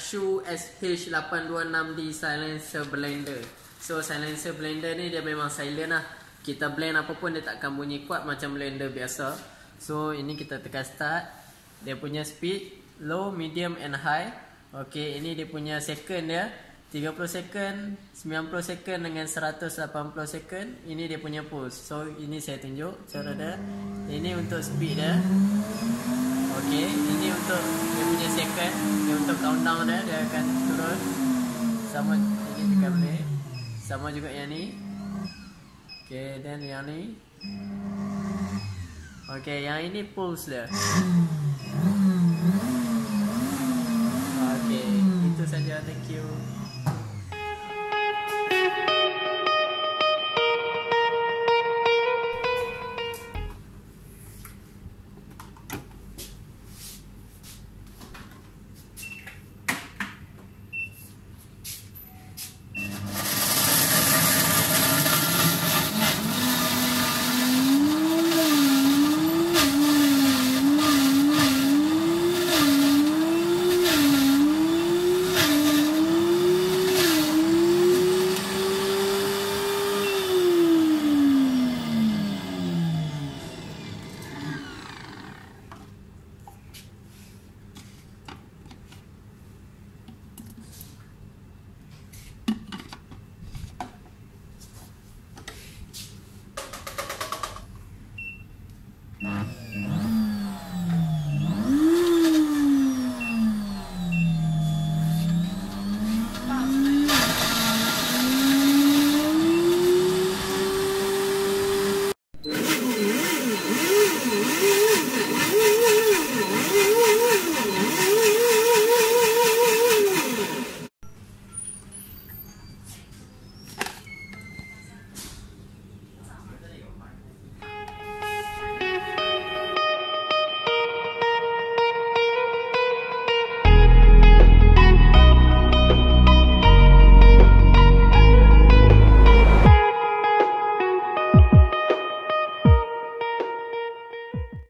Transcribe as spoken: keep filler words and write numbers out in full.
Shure S H lapan dua enam D silencer blender. So silencer blender ni dia memang silent lah. Kita blend apa pun dia takkan bunyi kuat macam blender biasa. So ini kita tekan start. Dia punya speed low, medium and high. Okey, ini dia punya second dia. tiga puluh second, sembilan puluh second dengan seratus lapan puluh second. Ini dia punya pulse. So ini saya tunjuk cara dia. Ini untuk speed dia. Okey, ini untuk dia punya second. Dia untuk countdown dia, dia akan turun. Sama ini tekan play. Sama juga yang ni. Okey, dan yang ni. Okey, yang ini pulse dia. Okey, itu saja. Thank you.